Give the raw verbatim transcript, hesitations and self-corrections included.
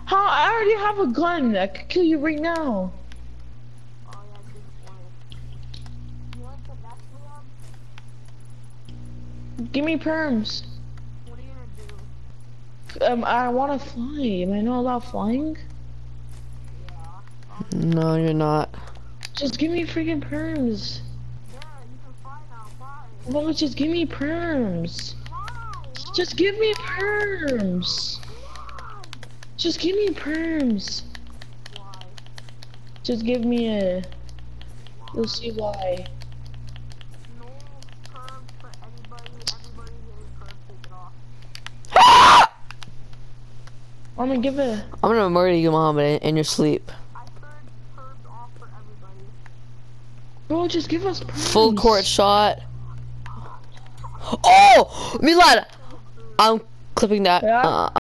How? I already have a gun. I could kill you right now. Oh yeah, good point. You want to mess me up? Give me perms. What are you gonna do? Um, I want to fly. Am I not allowed flying? Yeah. No, you're not. Just give me freaking perms. Yeah, you can fly now. Fly. Well, just give me perms. Fly. Just give me perms. Just give me perms. Why? Just give me a. You'll see why. No perms for anybody. Everybody getting perms taken off. I'm gonna give it. I'm gonna murder you, Mohammed, in your sleep. I turned perms off for everybody. Bro, just give us perms. Full court shot. Oh, Milad, I'm clipping that. Yeah. Uh,